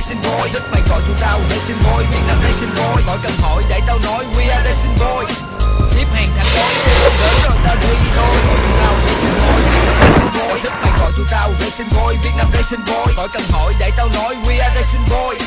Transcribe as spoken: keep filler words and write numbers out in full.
Racing Boy. Thích mày gọi tụi tao Racing Boy, Việt Nam Racing Boy. Khỏi cần hỏi để tao nói we are Racing Boy. Ship hàng thành đôi, đến rồi tao đi đôi. Gọi tụi tao Racing Boy, Việt Nam Racing Boy. Thích mày gọi tụi tao Racing Boy, Việt Nam Racing Boy. Khỏi cần hỏi để tao nói we are Racing Boy.